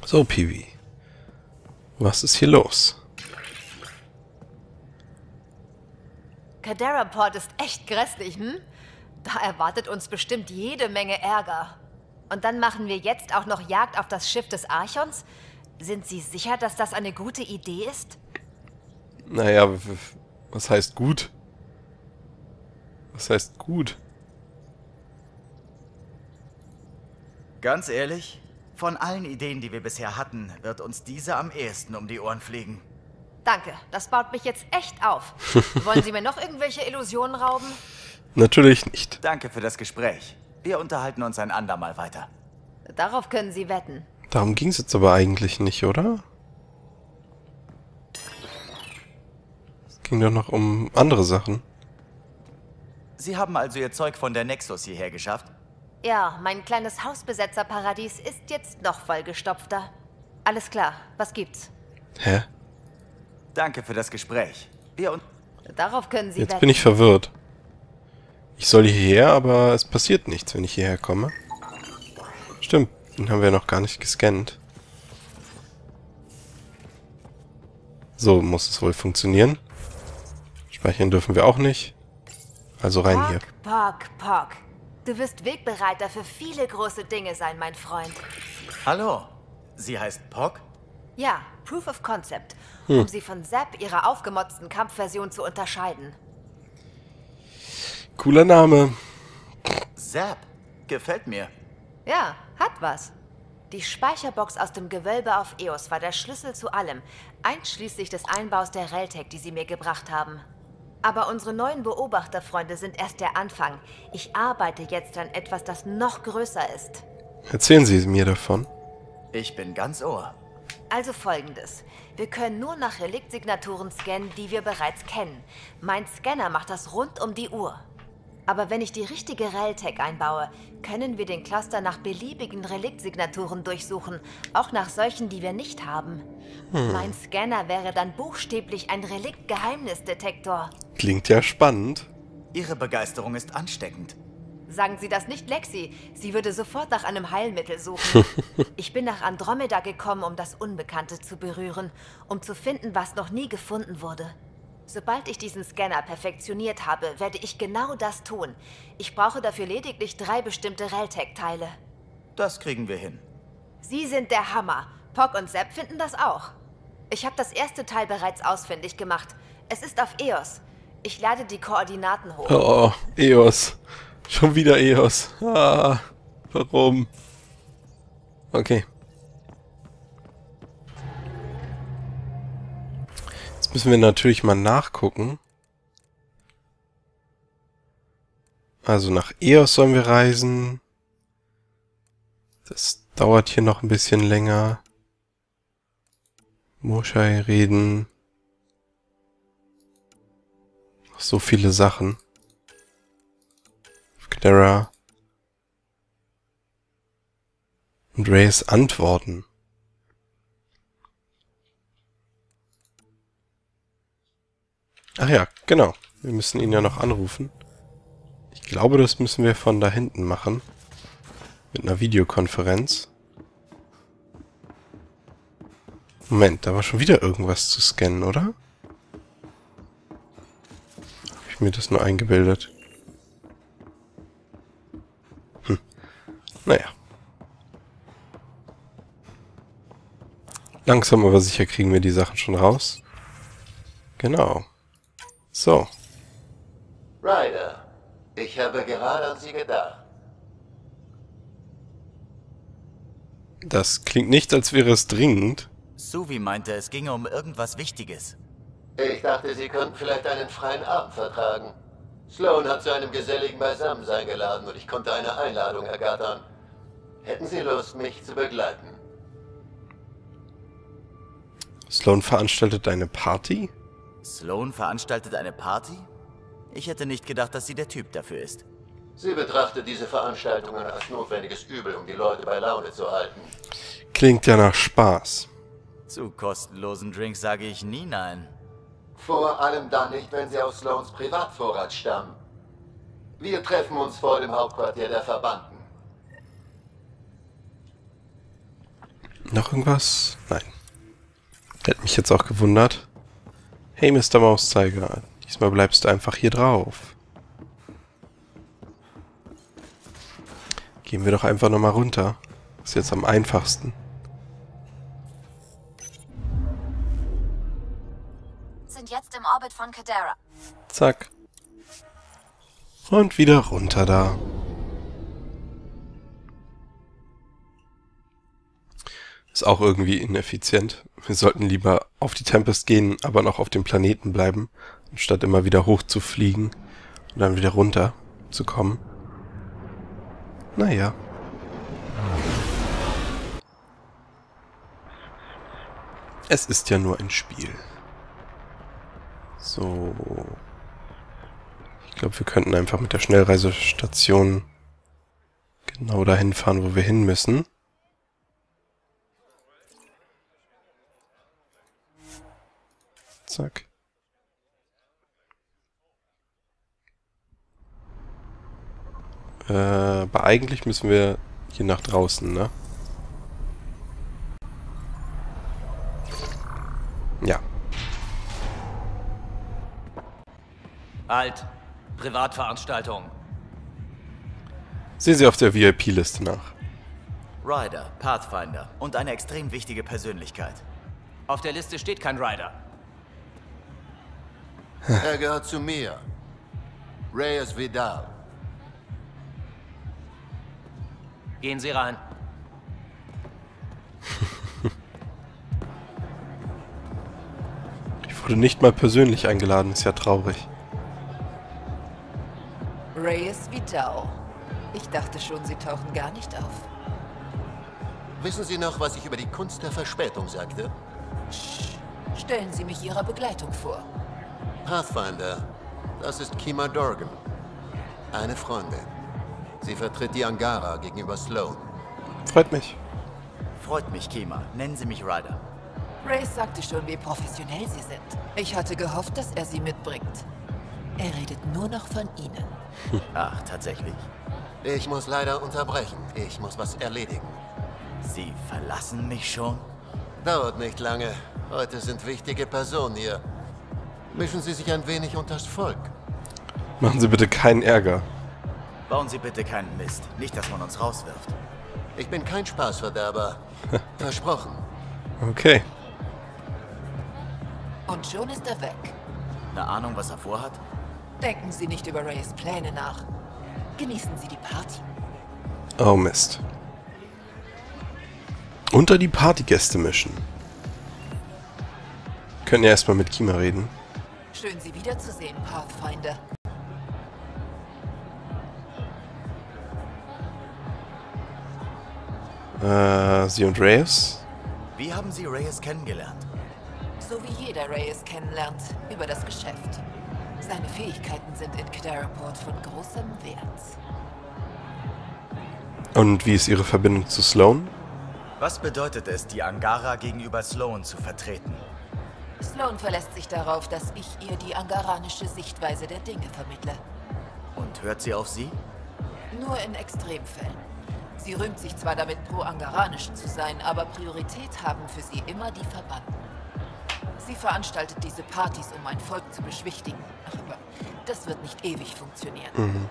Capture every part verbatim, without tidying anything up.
So, Peewee. Was ist hier los? Cadaraport ist echt grässlich, hm? Da erwartet uns bestimmt jede Menge Ärger. Und dann machen wir jetzt auch noch Jagd auf das Schiff des Archons? Sind Sie sicher, dass das eine gute Idee ist? Naja, was heißt gut? Was heißt gut? Ganz ehrlich, von allen Ideen, die wir bisher hatten, wird uns diese am ehesten um die Ohren fliegen. Danke, das baut mich jetzt echt auf. Wollen Sie mir noch irgendwelche Illusionen rauben? Natürlich nicht. Danke für das Gespräch. Wir unterhalten uns ein andermal weiter. Darauf können Sie wetten. Darum ging es jetzt aber eigentlich nicht, oder? Es ging doch noch um andere Sachen. Sie haben also Ihr Zeug von der Nexus hierher geschafft? Ja, mein kleines Hausbesetzerparadies ist jetzt noch vollgestopfter. Alles klar, was gibt's? Hä? Danke für das Gespräch. Wir und Darauf können Sie Jetzt wetten. bin ich verwirrt. Ich soll hierher, aber es passiert nichts, wenn ich hierher komme. Stimmt, den haben wir noch gar nicht gescannt. So muss es wohl funktionieren. Speichern dürfen wir auch nicht. Also rein hier. Pock, Pock. Du wirst Wegbereiter für viele große Dinge sein, mein Freund. Hallo, sie heißt Pock? Ja, Proof of Concept, um sie von Zap, ihrer aufgemotzten Kampfversion, zu unterscheiden. Cooler Name. Zap, gefällt mir. Ja, hat was. Die Speicherbox aus dem Gewölbe auf Eos war der Schlüssel zu allem, einschließlich des Einbaus der Reltech, die sie mir gebracht haben. Aber unsere neuen Beobachterfreunde sind erst der Anfang. Ich arbeite jetzt an etwas, das noch größer ist. Erzählen Sie mir davon. Ich bin ganz Ohr. Also folgendes. Wir können nur nach Reliktsignaturen scannen, die wir bereits kennen. Mein Scanner macht das rund um die Uhr. Aber wenn ich die richtige Reltech einbaue, können wir den Cluster nach beliebigen Reliktsignaturen durchsuchen, auch nach solchen, die wir nicht haben. Hm. Mein Scanner wäre dann buchstäblich ein Relikt-Geheimnisdetektor. Klingt ja spannend. Ihre Begeisterung ist ansteckend. Sagen Sie das nicht Lexi. Sie würde sofort nach einem Heilmittel suchen. Ich bin nach Andromeda gekommen, um das Unbekannte zu berühren, um zu finden, was noch nie gefunden wurde. Sobald ich diesen Scanner perfektioniert habe, werde ich genau das tun. Ich brauche dafür lediglich drei bestimmte Reltech-Teile. Das kriegen wir hin. Sie sind der Hammer. Pock und Zap finden das auch. Ich habe das erste Teil bereits ausfindig gemacht. Es ist auf Eos. Ich lade die Koordinaten hoch. Oh, Eos. Schon wieder Eos. Ah, warum? Okay. Jetzt müssen wir natürlich mal nachgucken. Also nach Eos sollen wir reisen. Das dauert hier noch ein bisschen länger. Moschei reden. Noch so viele Sachen. Clara. Und Reyes antworten. Ach ja, genau. Wir müssen ihn ja noch anrufen. Ich glaube, das müssen wir von da hinten machen. Mit einer Videokonferenz. Moment, da war schon wieder irgendwas zu scannen, oder? Habe ich mir das nur eingebildet? Hm. Naja. Langsam aber sicher kriegen wir die Sachen schon raus. Genau. So. Ryder, ich habe gerade an Sie gedacht. Das klingt nicht, als wäre es dringend. Suvi meinte, es ginge um irgendwas Wichtiges. Ich dachte, Sie könnten vielleicht einen freien Abend vertragen. Sloan hat zu einem geselligen Beisammensein geladen und ich konnte eine Einladung ergattern. Hätten Sie Lust, mich zu begleiten? Sloan veranstaltet eine Party? Sloan veranstaltet eine Party? Ich hätte nicht gedacht, dass sie der Typ dafür ist. Sie betrachtet diese Veranstaltungen als notwendiges Übel, um die Leute bei Laune zu halten. Klingt ja nach Spaß. Zu kostenlosen Drinks sage ich nie nein. Vor allem dann nicht, wenn sie aus Sloans Privatvorrat stammen. Wir treffen uns vor dem Hauptquartier der Verbannten. Noch irgendwas? Nein. Hätte mich jetzt auch gewundert. Hey, Mister Mauszeiger. Diesmal bleibst du einfach hier drauf. Gehen wir doch einfach nochmal runter. Ist jetzt am einfachsten. Sind jetzt im Orbit von Kadera. Zack. Und wieder runter da. Ist auch irgendwie ineffizient. Wir sollten lieber auf die Tempest gehen, aber noch auf dem Planeten bleiben, anstatt immer wieder hoch zu fliegen und dann wieder runter zu kommen. Naja. Es ist ja nur ein Spiel. So. Ich glaube, wir könnten einfach mit der Schnellreisestation genau dahin fahren, wo wir hin müssen. Zack. Äh, aber eigentlich müssen wir hier nach draußen, ne? Ja. Halt. Privatveranstaltung. Sehe sie auf der V I P-Liste nach. Ryder, Pathfinder und eine extrem wichtige Persönlichkeit. Auf der Liste steht kein Ryder. Er gehört zu mir. Reyes Vidal. Gehen Sie rein. Ich wurde nicht mal persönlich eingeladen, ist ja traurig. Reyes Vidal. Ich dachte schon, Sie tauchen gar nicht auf. Wissen Sie noch, was ich über die Kunst der Verspätung sagte? Stellen Sie mich Ihrer Begleitung vor. Pathfinder, das ist Kima Dorgan. Eine Freundin. Sie vertritt die Angara gegenüber Sloan. Freut mich. Freut mich, Kima. Nennen Sie mich Ryder. Reyes sagte schon, wie professionell Sie sind. Ich hatte gehofft, dass er Sie mitbringt. Er redet nur noch von Ihnen. Ach, tatsächlich? Ich muss leider unterbrechen. Ich muss was erledigen. Sie verlassen mich schon? Dauert nicht lange. Heute sind wichtige Personen hier. Mischen Sie sich ein wenig unters Volk. Machen Sie bitte keinen Ärger. Bauen Sie bitte keinen Mist. Nicht, dass man uns rauswirft. Ich bin kein Spaßverderber. Versprochen. Okay. Und schon ist er weg. Eine Ahnung, was er vorhat? Denken Sie nicht über Reyes Pläne nach. Genießen Sie die Party. Oh Mist. Unter die Partygäste mischen. Können ja erstmal mit Kima reden. Schön, Sie wiederzusehen, Pathfinder. Äh, sie und Reyes? Wie haben Sie Reyes kennengelernt? So wie jeder Reyes kennenlernt, über das Geschäft. Seine Fähigkeiten sind in Kadaraport von großem Wert. Und wie ist ihre Verbindung zu Sloan? Was bedeutet es, die Angara gegenüber Sloan zu vertreten? Sloan verlässt sich darauf, dass ich ihr die angaranische Sichtweise der Dinge vermittle. Und hört sie auf Sie? Nur in Extremfällen. Sie rühmt sich zwar damit, pro-angaranisch zu sein, aber Priorität haben für sie immer die Verbannten. Sie veranstaltet diese Partys, um mein Volk zu beschwichtigen. Aber das wird nicht ewig funktionieren. Mhm.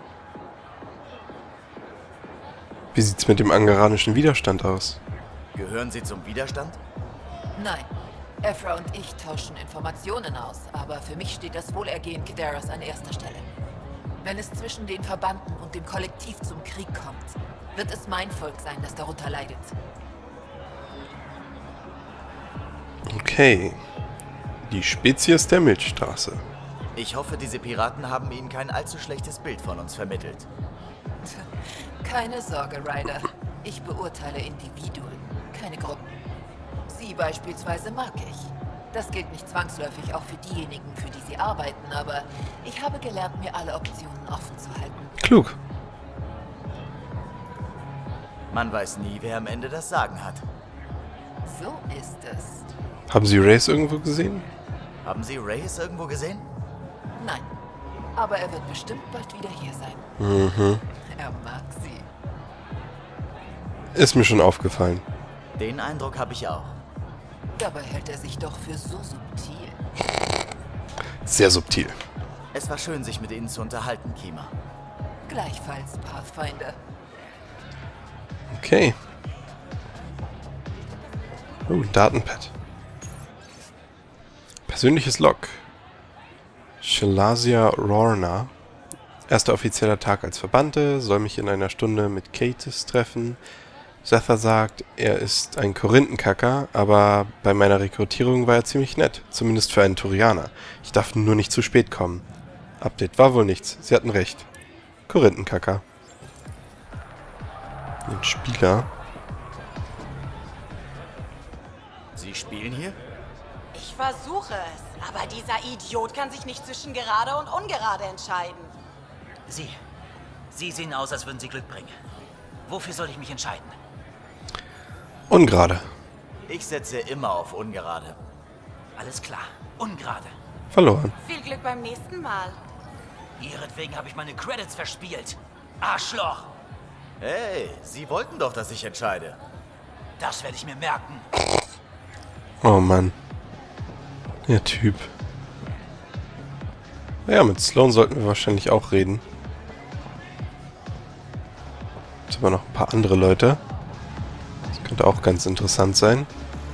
Wie sieht's mit dem angaranischen Widerstand aus? Gehören Sie zum Widerstand? Nein. Ephra und ich tauschen Informationen aus, aber für mich steht das Wohlergehen Kadaras an erster Stelle. Wenn es zwischen den Verbanden und dem Kollektiv zum Krieg kommt, wird es mein Volk sein, das darunter leidet. Okay. Die Spezies der Milchstraße. Ich hoffe, diese Piraten haben Ihnen kein allzu schlechtes Bild von uns vermittelt. Keine Sorge, Ryder. Ich beurteile Individuen, keine Gruppen. Sie beispielsweise mag ich. Das gilt nicht zwangsläufig auch für diejenigen, für die Sie arbeiten, aber ich habe gelernt, mir alle Optionen offen zu halten. Klug. Man weiß nie, wer am Ende das Sagen hat. So ist es. Haben Sie Reyes irgendwo gesehen? Haben Sie Reyes irgendwo gesehen? Nein. Aber er wird bestimmt bald wieder hier sein. Mhm. Er mag sie. Ist mir schon aufgefallen. Den Eindruck habe ich auch. Dabei hält er sich doch für so subtil. Sehr subtil. Es war schön, sich mit Ihnen zu unterhalten, Kima. Gleichfalls, Pathfinder. Okay. Oh, ein Datenpad. Persönliches Log. Shalasia Rorna. Erster offizieller Tag als Verbannte. Soll mich in einer Stunde mit Katis treffen. Sether sagt, er ist ein Korinthenkacker, aber bei meiner Rekrutierung war er ziemlich nett. Zumindest für einen Turianer. Ich darf nur nicht zu spät kommen. Update war wohl nichts. Sie hatten recht. Korinthenkacker. Ein Spieler. Sie spielen hier? Ich versuche es, aber dieser Idiot kann sich nicht zwischen gerade und ungerade entscheiden. Sie. Sie sehen aus, als würden Sie Glück bringen. Wofür soll ich mich entscheiden? Ungerade. Ich setze immer auf ungerade. Alles klar. Ungerade. Verloren. Viel Glück beim nächsten Mal. Ihretwegen habe ich meine Credits verspielt. Arschloch! Hey, Sie wollten doch, dass ich entscheide. Das werde ich mir merken. Oh Mann. Der Typ. Ja, mit Sloan sollten wir wahrscheinlich auch reden. Jetzt aber noch ein paar andere Leute. Das könnte auch ganz interessant sein.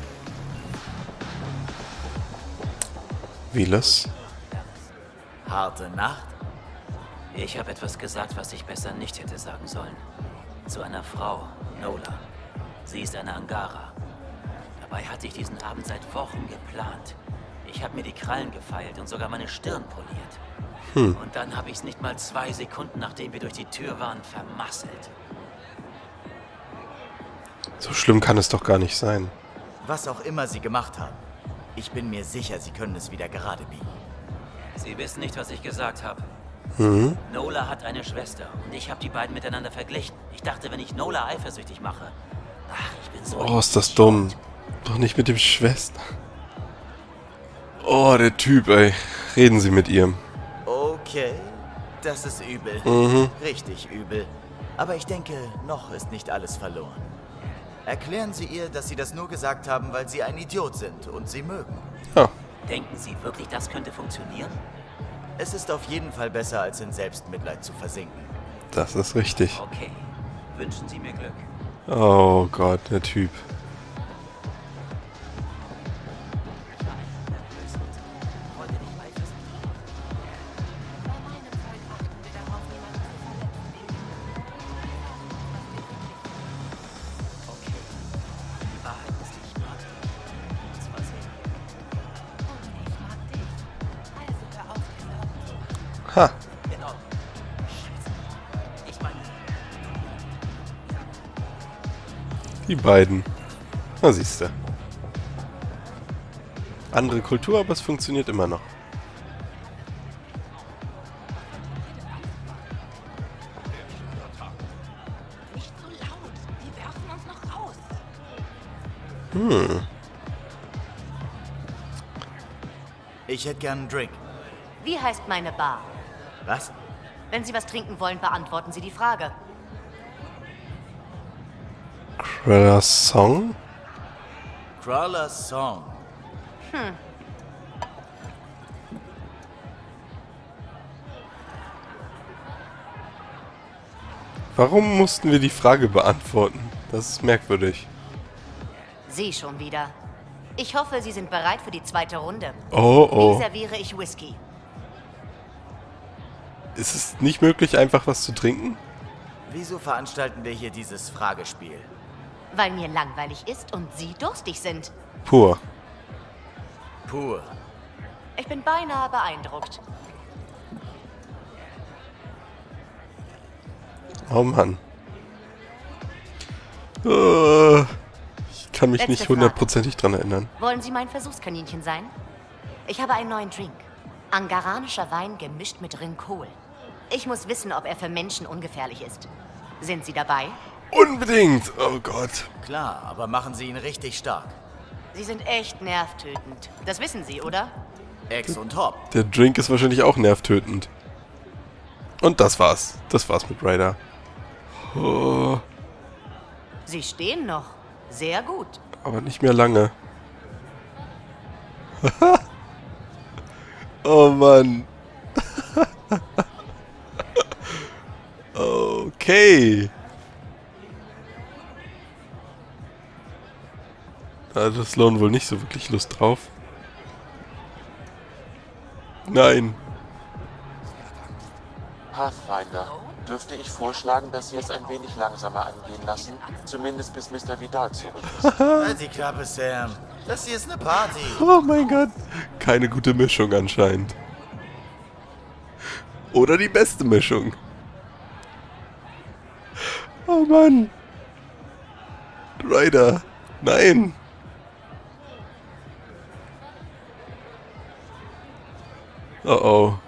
Vilas. Harte Nacht? Ich habe etwas gesagt, was ich besser nicht hätte sagen sollen. Zu einer Frau, Nola. Sie ist eine Angara. Dabei hatte ich diesen Abend seit Wochen geplant. Ich habe mir die Krallen gefeilt und sogar meine Stirn poliert. Hm. Und dann habe ich es nicht mal zwei Sekunden, nachdem wir durch die Tür waren, vermasselt. So schlimm kann es doch gar nicht sein. Was auch immer Sie gemacht haben. Ich bin mir sicher, Sie können es wieder gerade biegen. Sie wissen nicht, was ich gesagt habe. Mhm. Nola hat eine Schwester und ich habe die beiden miteinander verglichen. Ich dachte, wenn ich Nola eifersüchtig mache... Ach, ich bin so... Oh, ist das dumm. Doch nicht mit dem Schwester. Oh, der Typ, ey. Reden Sie mit ihr. Okay, das ist übel. Mhm. Richtig übel. Aber ich denke, noch ist nicht alles verloren. Erklären Sie ihr, dass Sie das nur gesagt haben, weil Sie ein Idiot sind und Sie mögen. Ja. Denken Sie wirklich, das könnte funktionieren? Es ist auf jeden Fall besser, als in Selbstmitleid zu versinken. Das ist richtig. Okay. Wünschen Sie mir Glück. Oh Gott, der Typ. Ha. Genau. Ich meine... Die beiden. Na siehste. Andere Kultur, aber es funktioniert immer noch. Nicht so laut. Die werfen uns noch raus. Hm. Ich hätte gern einen Drink. Wie heißt meine Bar? Was? Wenn Sie was trinken wollen, beantworten Sie die Frage. Crawler's Song? Crawler's Song. Hm. Warum mussten wir die Frage beantworten? Das ist merkwürdig. Sie schon wieder. Ich hoffe, Sie sind bereit für die zweite Runde. Oh, oh. Wie serviere ich Whisky? Ist es nicht möglich, einfach was zu trinken? Wieso veranstalten wir hier dieses Fragespiel? Weil mir langweilig ist und Sie durstig sind. Pur. Pur. Ich bin beinahe beeindruckt. Oh Mann. Uh, ich kann mich Letzte nicht Frage. hundertprozentig dran erinnern. Wollen Sie mein Versuchskaninchen sein? Ich habe einen neuen Drink. Angaranischer Wein gemischt mit Rinkol. Ich muss wissen, ob er für Menschen ungefährlich ist. Sind Sie dabei? Unbedingt! Oh Gott. Klar, aber machen Sie ihn richtig stark. Sie sind echt nervtötend. Das wissen Sie, oder? Ex und Hop. Der Drink ist wahrscheinlich auch nervtötend. Und das war's. Das war's mit Ryder. Oh. Sie stehen noch. Sehr gut. Aber nicht mehr lange. Oh Mann. Okay. Da hatte Sloan wohl nicht so wirklich Lust drauf. Nein. Pathfinder, dürfte ich vorschlagen, dass Sie es ein wenig langsamer angehen lassen? Zumindest bis Mister Vidal zurück ist. Halt die Klappe, Sam. Das hier ist eine Party. Oh mein Gott. Keine gute Mischung anscheinend. Oder die beste Mischung. Oh Mann. Ryder. Nein. Oh oh.